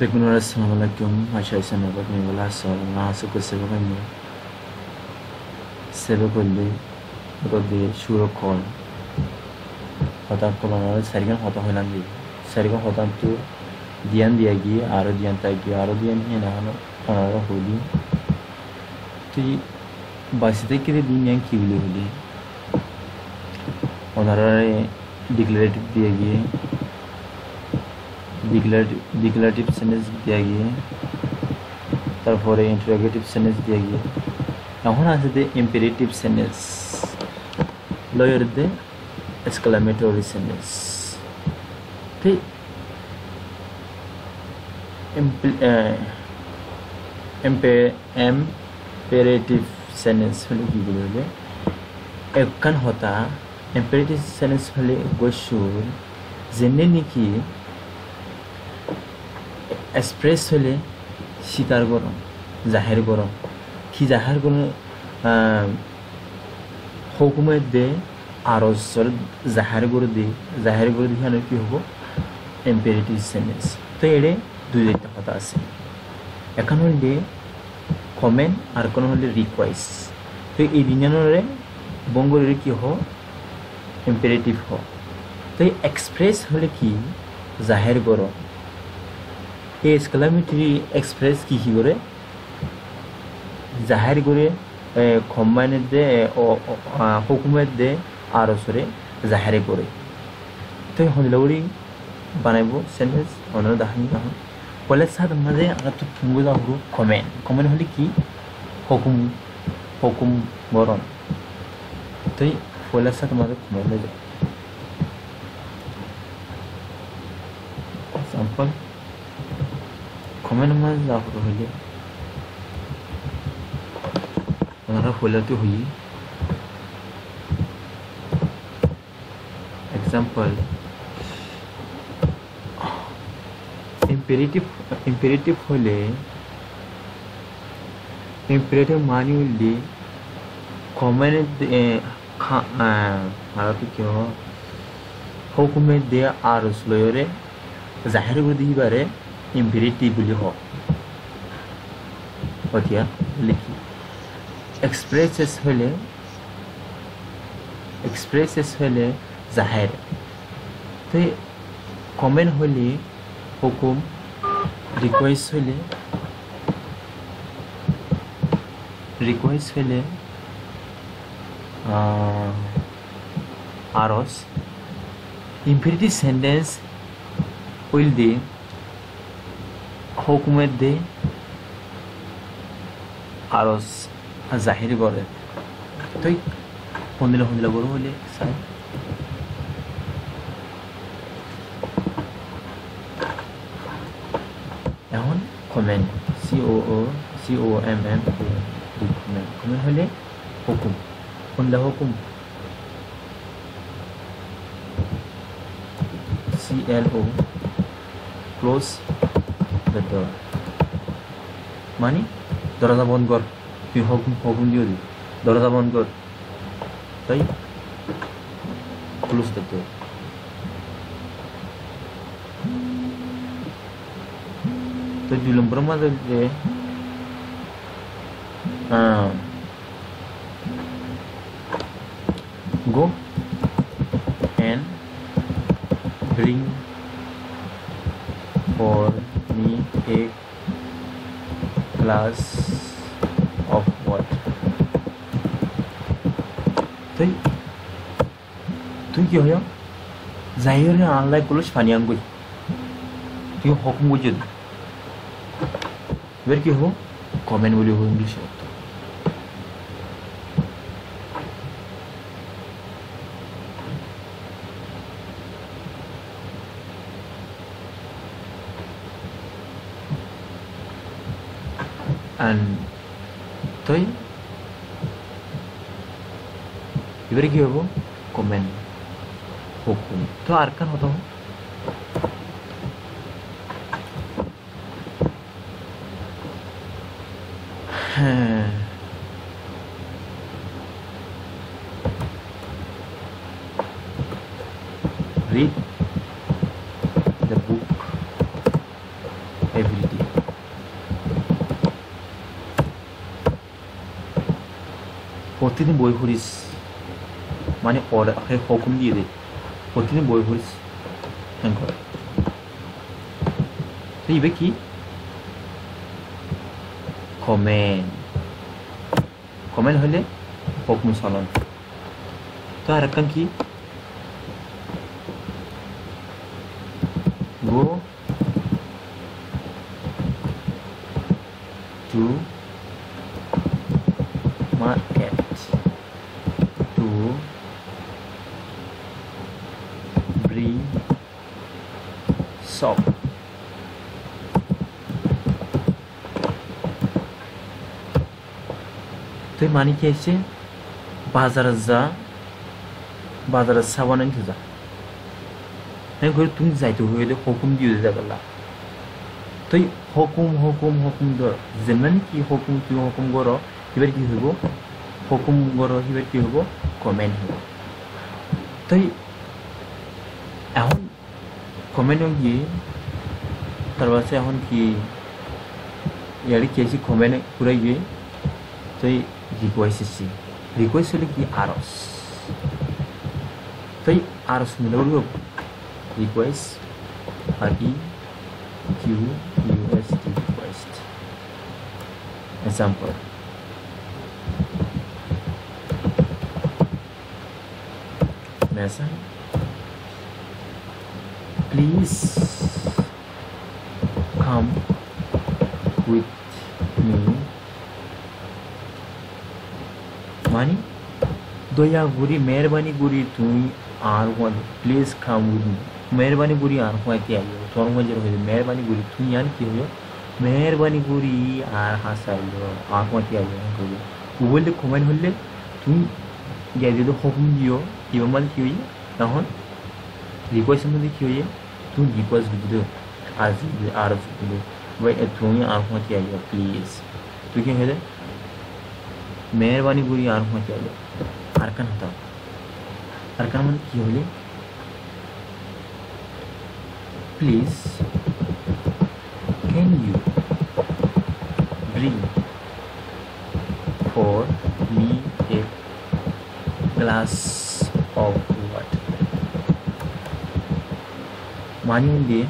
Peculiar Assalamualaikum, Masha Nabat Mewala Sala, Suku Sevakanya Sevakuli, Rodi, Shuro Call, Hotan Colonel, Serigan Hotan Holandi, Serigan Hotan to Dian Diagi, Arodian Tagi, Arodian Hinano, Honora Huli, to Basitaki Dinian Kivili Huli, Honorary Declarative Diagi. Declarative sentence दिया गया তারপরে interrogative sentence दिया गया এখন আছে যে imperative sentence লয়ের দে এক্সক্লেমেটরি সেন্টেন্স ঠিক ইম্পেরেটিভ সেন্টেন্স হলে কি বলবে একখান হতা ইম্পেরেটিভ সেন্টেন্স হলে গসুর জেনে নাকি एक्सप्रेस होले स्वीकार गरम जाहिर गरम कि जाहिर गरम हुकुमे दे आरजर जाहिर गर दे दिखाने कि हबो इम्पेरेटिव सेंटेंस तो एडे दुइटा কথা আছে এখন হইলে কমেন্ট আর কোন হইলে রিকোয়েস্ট তো এই দিনানরে বঙ্গরে কি হয় ইম্পেরেটিভ হয় তো এক্সপ্রেস হলে কি জাহির গরম এক্সক্লেমেটরি এক্সপ্রেস কি করে জাহির করে কম্বাইন্ড দে হুকুমের দে আরসরে জাহির করে তো হলৌরি বানাইবো সেন্টেন্স অনর দাহানি দাহ পলে সাদ মাঝে আমরা তো ফুঙ্গো দাহরু কমেন্ট হলে কি হুকুম বরণ তো পলে সাদ মাঝে কমেন্ট হয়ে যায় এক্সাম্পল कमेंट में जाकर होले हमारा होला तो हुई एग्जांपल इम्पेरेटिव होले इम्पेरेटिव मानी होले कमेंट मारा तो क्यों हुकुमे दे आरस लयरे जाहिर कर दी बारे इम्पेरेटिव বুলি হয় ওতিয়া লিখি এক্সপ্রেসেস হলে জাহির তো কমেন্ট হলে হুকুম রিকোয়েস্ট হলে আরস ইম্পেরেটিভ সেন্টেন্স উইল দি হুকুমের দে আরস জাহির করে তুই হন্দিলা বড় হলে চাই এখন কমেন্ট COMM কমেন্ট হলে হুকুম হন্দিলা হুকুম CLO ক্লোজ betul mani দরজা বন্ধ কর তুই হুকুম দিও দি দরজা বন্ধ কর তাই ক্লোজ the door তো দুই নম্বর মাঝে যে go and bring for me a glass of water তুই কি হয় জাহিরে আল্লাহ কলস পানি আনগই তুই হুকুম বুঝে এবার কি হবো কমেন্ট বলি হবো ইংলিশে তুই এবারে কি হবো কমেন্ট হুকুম তো আর কান হতো হ্যাঁ read the book every প্রতিদিন বই পড়িস মানে হুকুম দিয়ে দে প্রতিদিন বই পড়িস হ্যাঁ কর তো ইবে কি কমেন্ট হলে হুকুম চলন তো আর একটা কি go to market to bring shop তুই মানে কি আছে বাজারে সাবান আনতে যা হ্যাঁ করে তুমি যাইতে হইলে হুকুম দিয়ে যাগলা তুই হুকুম ধর যেমন কি হুকুম তুই হুকুম কর এবার কি হইব হুকুম কর এবার কি হইব কমেন্ট হইব তুই এখন কমেন্ট গিয়ে তারপর এখন কি ইয়ারে কি আছে কমেন্ট পুরাই গিয়ে তুই রিকোয়েস্ট হলে কি আরস তুই আরস মিলে বলব request request example message please come with me মানে দয়া করে মেহরবানি করে তুই আর প্লিজ কাম উইথ মি मेहरबानी पूरी आर हुआती आई हो तोर मजे हो मेहरबानी पूरी तू यान की हो मेहरबानी पूरी आर हासाल आर हुआती आई हो वो बोलते कमेंट बोलले तू या दे दो हुकुम दियो इबा मान की होई तहन रिक्वेस्ट में की होई तू रिक्वेस्ट दे आर दे भाई तू आर हुआती आई हो प्लीज तू क्या है मेहरबानी पूरी आर हुआती आई हो अरकान होता अरकान मान की होले Please, can you bring for me a glass of water? मानी দিয়ে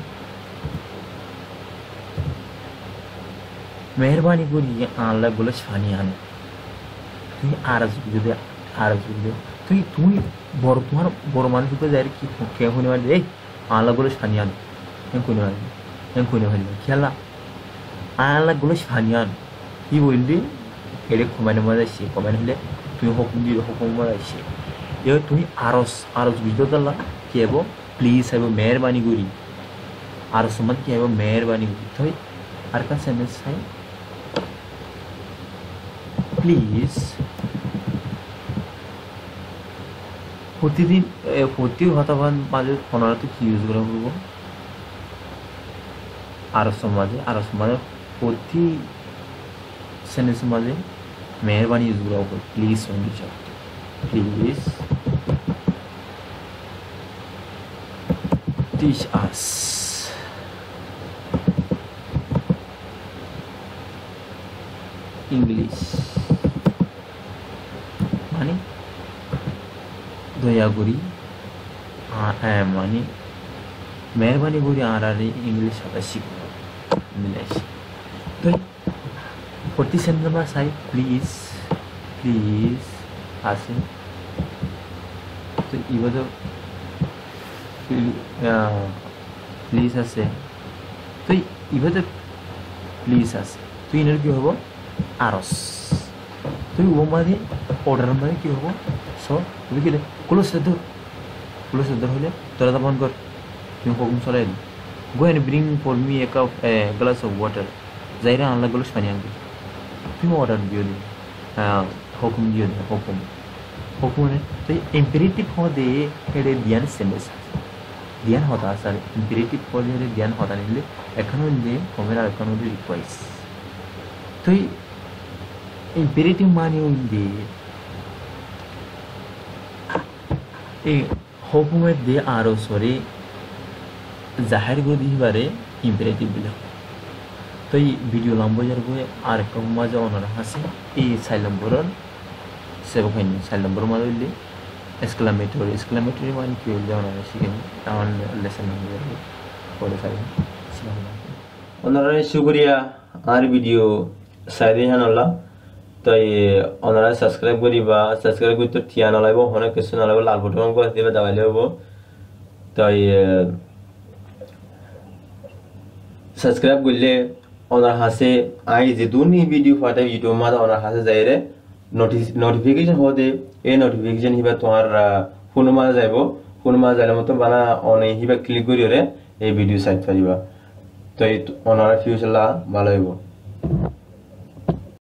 মেহরবানি করে আল্লাহ বলে পানি আনো তুই আরজ তুই তোমার বড় মানুষ উপরে যাই কি কে হনে মানে এই আল্লাহ বলে পানি আনো yang kuno hari kiala ala gulo shanian I bolde ele komane mada shi komane hile tu hukum mada shi yo tu aros bido dalla kebo please abo meherbani guri aros mat kebo meherbani guri toy ar ka sentence hai please প্রতি হতাবান মাঝে 15 তো কি use করা হবো আর সমাজে প্রতি sentence মাঝে মেহরবানি ইউজ করা হবো please only please teach us English মানে দয়া করি মানে মেহরবানি করি আর ইংলিশ সাথে শিখব মিলাইছি তো প্রতি সেন্টেন্স চাই প্লিজ আছে তো ইবাদ প্লিজ আছে তো ইবাদ প্লিজ আছে তো ইনার কি হব আরস তো ও মানে অর্ডার মানে কি হব সো তুমি কি ক্লোজ সেদ্ধ হলে তোরা তা বন্ধ কর তুমি হুকুম চলাই দি go and bring for me a glass of water zaira আনলা গুলো পানি আনবে তুমি অর্ডার দিও দি হুকুম দিও দি হুকুম ने तो इंपेरेटिव हो दे हेडे ध्यान सेंटेंस ध्यान होता सर इंपेरेटिव हो दे ध्यान होता नहीं ले এখানে যে কমেরা এখানে রিকোয়েস্ট তো इंपेरेटिव মানে হইছে এই হুকুমের দিয়ে আরো সরে জাহির করে দিবারে ইম্পারেটিভ বিলা তো এই ভিডিও লম্বা যার গয়ে আর একটা মজা অনার হাসি এই 4 নম্বরের সেভ হয়নি 4 নম্বর মধ্যে হইলে এক্সক্লামেটরি মানে কি হইলে আমরা শিখেনি তাহলে লেসন নম্বর পড়ে থাকি ওনারা শুকরিয়া আর ভিডিও সাইডে হানলা তাই ওনারা সাবস্ক্রাইব করিবা সাবস্ক্রাইব করতে টিয়া নলাইব অনেক কিছু নলাইব লাল বটন করে দিবে দাবাইলে হবো তাই সাবস্ক্রাইব করলে ওনার হাসে আই যে দুনি ভিডিও ফাটাই ইউটিউব মাঝে ওনার হাসে যাইরে নোটিফিকেশন হতে এই নোটিফিকেশন হিবা তোমার ফোন মাঝে যাইব ফোন মাঝে যাইলে মতো বানা অনেক হিবা ক্লিক করিরে এই ভিডিও সাইট পাইবা তো ওনারা ফিউচারলা ভালো হইব